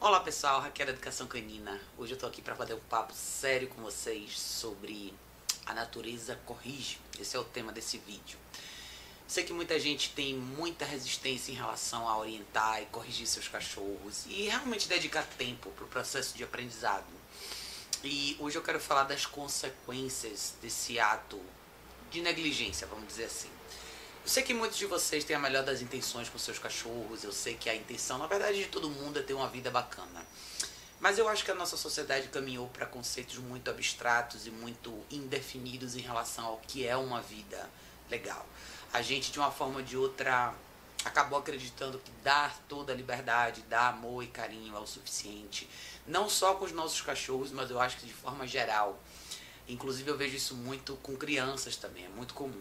Olá pessoal, Raquel da Educação Canina. Hoje eu tô aqui para bater um papo sério com vocês sobre a natureza corrige. Esse é o tema desse vídeo. Sei que muita gente tem muita resistência em relação a orientar e corrigir seus cachorros e realmente dedicar tempo para o processo de aprendizado. E hoje eu quero falar das consequências desse ato de negligência, vamos dizer assim. Eu sei que muitos de vocês têm a melhor das intenções com seus cachorros, eu sei que a intenção, na verdade, de todo mundo é ter uma vida bacana. Mas eu acho que a nossa sociedade caminhou para conceitos muito abstratos e muito indefinidos em relação ao que é uma vida legal. A gente, de uma forma ou de outra, acabou acreditando que dar toda a liberdade, dar amor e carinho é o suficiente. Não só com os nossos cachorros, mas eu acho que de forma geral. Inclusive eu vejo isso muito com crianças também, é muito comum.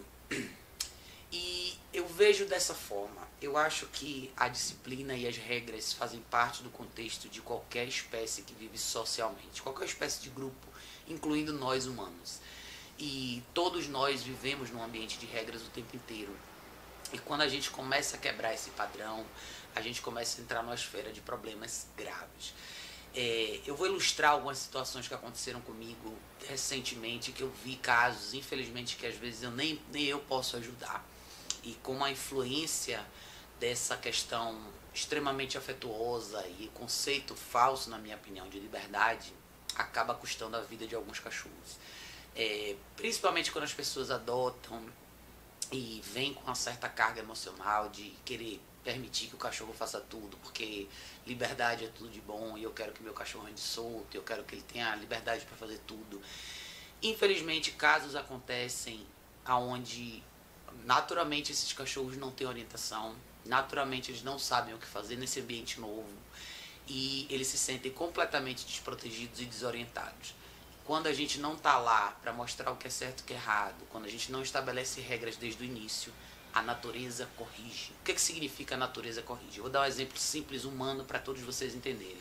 E eu vejo dessa forma. Eu acho que a disciplina e as regras fazem parte do contexto de qualquer espécie que vive socialmente, qualquer espécie de grupo, incluindo nós humanos. E todos nós vivemos num ambiente de regras o tempo inteiro. E quando a gente começa a quebrar esse padrão, a gente começa a entrar numa esfera de problemas graves. Eu vou ilustrar algumas situações que aconteceram comigo recentemente, que eu vi casos, infelizmente, que às vezes nem eu posso ajudar. E como a influência dessa questão extremamente afetuosa e conceito falso, na minha opinião, de liberdade, acaba custando a vida de alguns cachorros. Principalmente quando as pessoas adotam e vêm com uma certa carga emocional de querer permitir que o cachorro faça tudo, porque liberdade é tudo de bom e eu quero que meu cachorro ande solto, eu quero que ele tenha a liberdade para fazer tudo. Infelizmente, casos acontecem onde naturalmente esses cachorros não têm orientação, naturalmente eles não sabem o que fazer nesse ambiente novo e eles se sentem completamente desprotegidos e desorientados. Quando a gente não está lá para mostrar o que é certo e o que é errado, quando a gente não estabelece regras desde o início, a natureza corrige. O que significa a natureza corrige? Eu vou dar um exemplo simples, humano, para todos vocês entenderem.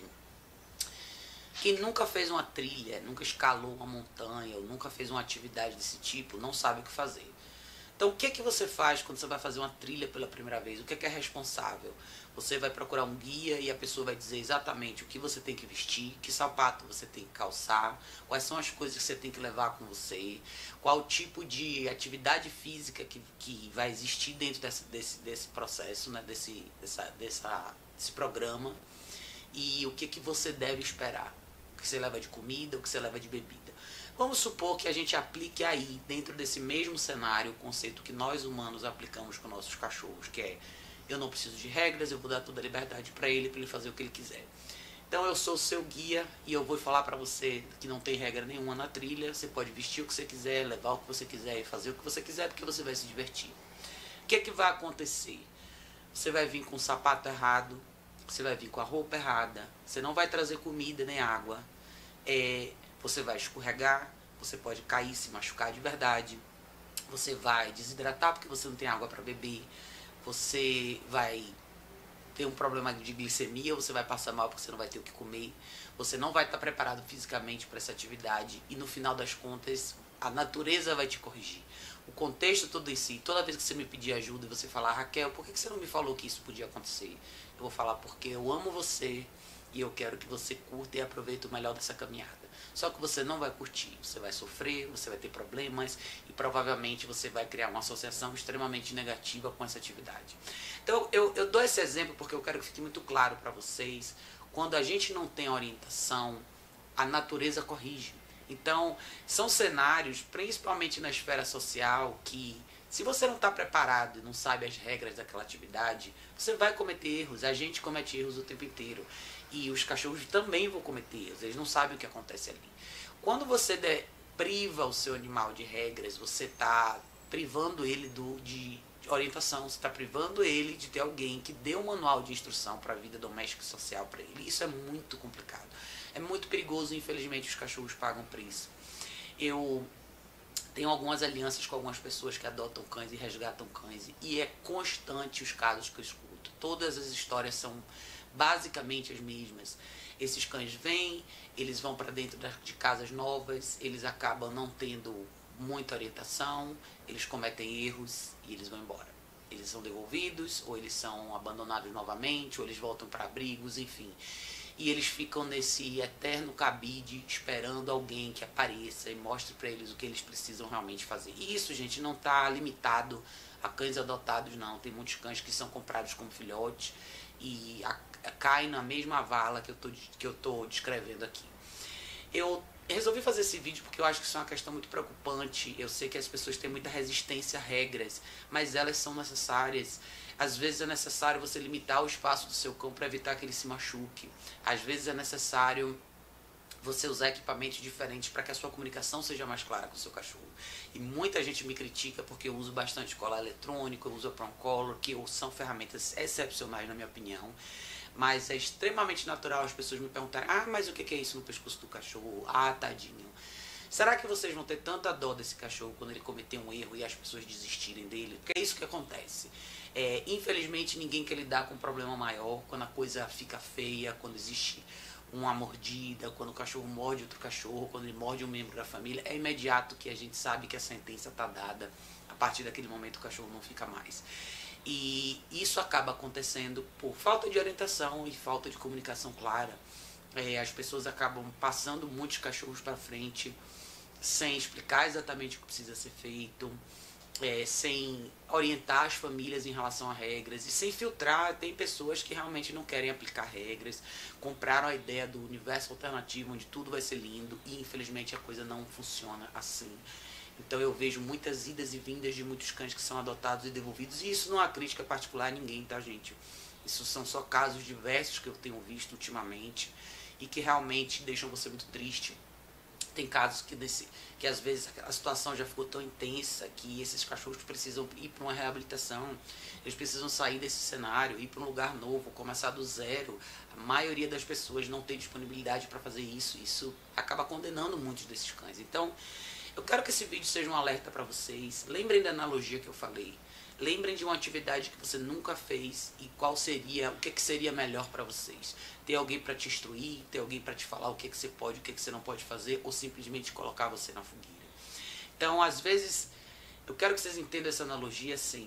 Quem nunca fez uma trilha, nunca escalou uma montanha, ou nunca fez uma atividade desse tipo, não sabe o que fazer. Então, o que você faz quando você vai fazer uma trilha pela primeira vez? O que é responsável? Você vai procurar um guia e a pessoa vai dizer exatamente o que você tem que vestir, que sapato você tem que calçar, quais são as coisas que você tem que levar com você, qual o tipo de atividade física que vai existir dentro desse processo, né? desse programa, e o que você deve esperar. O que você leva de comida, o que você leva de bebida. Vamos supor que a gente aplique aí, dentro desse mesmo cenário, o conceito que nós humanos aplicamos com nossos cachorros, que é: eu não preciso de regras, eu vou dar toda a liberdade para ele fazer o que ele quiser. Então eu sou o seu guia e eu vou falar para você que não tem regra nenhuma na trilha, você pode vestir o que você quiser, levar o que você quiser e fazer o que você quiser, porque você vai se divertir. O que vai acontecer? Você vai vir com o sapato errado, você vai vir com a roupa errada, você não vai trazer comida nem água, você vai escorregar, você pode cair, se machucar de verdade, você vai desidratar porque você não tem água para beber, você vai ter um problema de glicemia, você vai passar mal porque você não vai ter o que comer, você não vai estar preparado fisicamente para essa atividade e no final das contas a natureza vai te corrigir. O contexto todo em si, toda vez que você me pedir ajuda e você falar: Raquel, por que você não me falou que isso podia acontecer? Eu vou falar: porque eu amo você e eu quero que você curta e aproveite o melhor dessa caminhada. Só que você não vai curtir, você vai sofrer, você vai ter problemas e provavelmente você vai criar uma associação extremamente negativa com essa atividade. Então eu dou esse exemplo porque eu quero que fique muito claro para vocês: quando a gente não tem orientação, a natureza corrige. Então são cenários, principalmente na esfera social, que se você não está preparado e não sabe as regras daquela atividade, você vai cometer erros. A gente comete erros o tempo inteiro. E os cachorros também vão cometer erros. Eles não sabem o que acontece ali. Quando você priva o seu animal de regras, você está privando ele de orientação. Você está privando ele de ter alguém que dê um manual de instrução para a vida doméstica e social para ele. Isso é muito complicado. É muito perigoso e infelizmente os cachorros pagam por isso. Eu tenho algumas alianças com algumas pessoas que adotam cães e resgatam cães. E é constante os casos que eu escuto. Todas as histórias são basicamente as mesmas. Esses cães vêm, eles vão para dentro de casas novas, eles acabam não tendo muita orientação, eles cometem erros e eles vão embora. Eles são devolvidos, ou eles são abandonados novamente, ou eles voltam para abrigos, enfim. e eles ficam nesse eterno cabide esperando alguém que apareça e mostre para eles o que eles precisam realmente fazer. E isso, gente, não está limitado a cães adotados, não. Tem muitos cães que são comprados como filhotes e caem na mesma vala que eu tô descrevendo aqui. Eu resolvi fazer esse vídeo porque eu acho que isso é uma questão muito preocupante. Eu sei que as pessoas têm muita resistência a regras, mas elas são necessárias. Às vezes é necessário você limitar o espaço do seu cão para evitar que ele se machuque. Às vezes é necessário você usar equipamentos diferentes para que a sua comunicação seja mais clara com o seu cachorro. E muita gente me critica porque eu uso bastante colar eletrônico, eu uso a Prong Collar, que são ferramentas excepcionais na minha opinião. Mas é extremamente natural as pessoas me perguntarem: ah, mas o que é isso no pescoço do cachorro? Ah, tadinho. Será que vocês vão ter tanta dó desse cachorro quando ele cometer um erro e as pessoas desistirem dele? Porque é isso que acontece. Infelizmente ninguém quer lidar com um problema maior quando a coisa fica feia, quando existe uma mordida, quando o cachorro morde outro cachorro, quando ele morde um membro da família. É imediato que a gente sabe que a sentença está dada. A partir daquele momento o cachorro não fica mais. E isso acaba acontecendo por falta de orientação e falta de comunicação clara. As pessoas acabam passando muitos cachorros para frente sem explicar exatamente o que precisa ser feito, sem orientar as famílias em relação a regras e sem filtrar. Tem pessoas que realmente não querem aplicar regras, compraram a ideia do universo alternativo onde tudo vai ser lindo e infelizmente a coisa não funciona assim. Então eu vejo muitas idas e vindas de muitos cães que são adotados e devolvidos, e isso não é uma crítica particular a ninguém, tá, gente? Isso são só casos diversos que eu tenho visto ultimamente e que realmente deixam você muito triste. Tem casos que às vezes a situação já ficou tão intensa que esses cachorros precisam ir para uma reabilitação, eles precisam sair desse cenário, ir para um lugar novo, começar do zero. A maioria das pessoas não tem disponibilidade para fazer isso, isso acaba condenando muitos desses cães. Então, eu quero que esse vídeo seja um alerta para vocês. Lembrem da analogia que eu falei. Lembrem de uma atividade que você nunca fez e o que seria melhor para vocês. Ter alguém para te instruir, ter alguém para te falar o que você pode, o que você não pode fazer, ou simplesmente colocar você na fogueira. Então, às vezes, eu quero que vocês entendam essa analogia assim.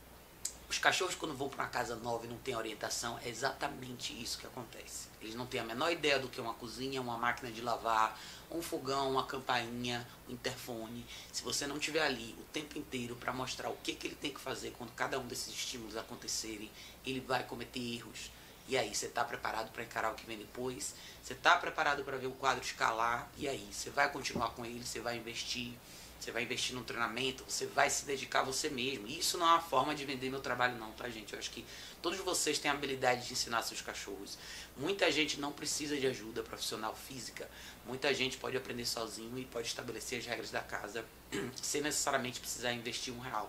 Os cachorros, quando vão para uma casa nova e não tem orientação, é exatamente isso que acontece. Eles não têm a menor ideia do que é uma cozinha, uma máquina de lavar, um fogão, uma campainha, um interfone. Se você não estiver ali o tempo inteiro para mostrar o que ele tem que fazer quando cada um desses estímulos acontecerem, ele vai cometer erros. E aí, você está preparado para encarar o que vem depois? Você está preparado para ver o quadro escalar? E aí, você vai continuar com ele, você vai investir no treinamento, você vai se dedicar a você mesmo. E isso não é uma forma de vender meu trabalho não, tá, gente? Eu acho que todos vocês têm a habilidade de ensinar seus cachorros. Muita gente não precisa de ajuda profissional física. Muita gente pode aprender sozinho e pode estabelecer as regras da casa sem necessariamente precisar investir R$1.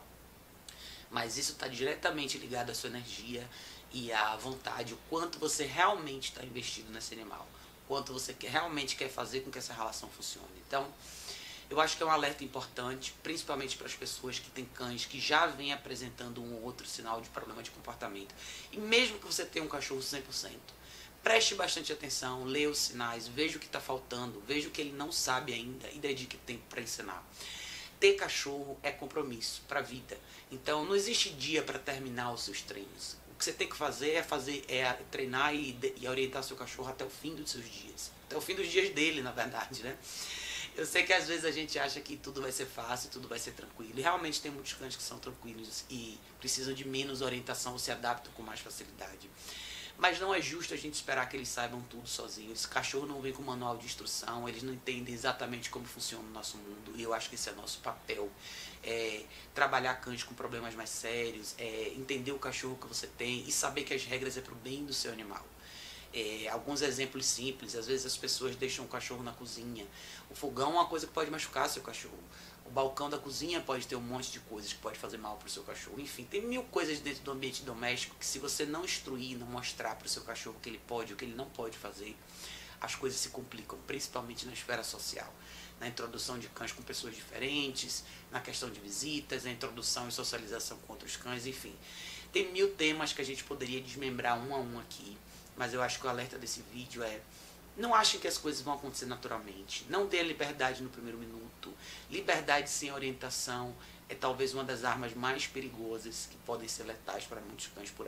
Mas isso está diretamente ligado à sua energia e à vontade, o quanto você realmente está investido nesse animal, o quanto você realmente quer fazer com que essa relação funcione. Então, eu acho que é um alerta importante, principalmente para as pessoas que têm cães que já vêm apresentando um ou outro sinal de problema de comportamento. E mesmo que você tenha um cachorro 100%, preste bastante atenção, leia os sinais, veja o que está faltando, veja o que ele não sabe ainda e dedique tempo para ensinar. Ter cachorro é compromisso para a vida. Então não existe dia para terminar os seus treinos. O que você tem que fazer é treinar e orientar seu cachorro até o fim dos seus dias. Até o fim dos dias dele, na verdade, né? Eu sei que às vezes a gente acha que tudo vai ser fácil, tudo vai ser tranquilo. E realmente tem muitos cães que são tranquilos e precisam de menos orientação ou se adaptam com mais facilidade. Mas não é justo a gente esperar que eles saibam tudo sozinhos. Esse cachorro não vem com manual de instrução, eles não entendem exatamente como funciona o nosso mundo. E eu acho que esse é nosso papel. Trabalhar cães com problemas mais sérios, entender o cachorro que você tem e saber que as regras é para o bem do seu animal. Alguns exemplos simples, às vezes as pessoas deixam o cachorro na cozinha. O fogão é uma coisa que pode machucar seu cachorro. O balcão da cozinha pode ter um monte de coisas que pode fazer mal para o seu cachorro. Enfim, tem mil coisas dentro do ambiente doméstico que se você não instruir, não mostrar para o seu cachorro o que ele pode, o que ele não pode fazer, as coisas se complicam, principalmente na esfera social. Na introdução de cães com pessoas diferentes, na questão de visitas, na introdução e socialização com outros cães, enfim. Tem mil temas que a gente poderia desmembrar um a um aqui, mas eu acho que o alerta desse vídeo é: não achem que as coisas vão acontecer naturalmente. Não dê liberdade no primeiro minuto. Liberdade sem orientação é talvez uma das armas mais perigosas que podem ser letais para muitos cães por aí.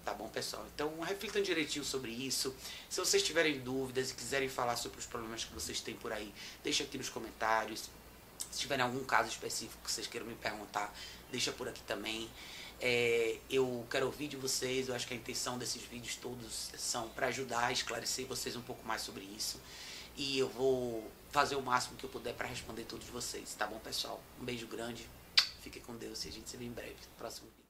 Tá bom, pessoal? Então reflitam direitinho sobre isso. Se vocês tiverem dúvidas e quiserem falar sobre os problemas que vocês têm por aí, deixa aqui nos comentários. Se tiverem algum caso específico que vocês queiram me perguntar, deixa por aqui também. Eu quero ouvir de vocês. Eu acho que a intenção desses vídeos todos são para ajudar a esclarecer vocês um pouco mais sobre isso. E eu vou fazer o máximo que eu puder para responder todos vocês, tá bom, pessoal? Um beijo grande, fique com Deus e a gente se vê em breve no próximo vídeo.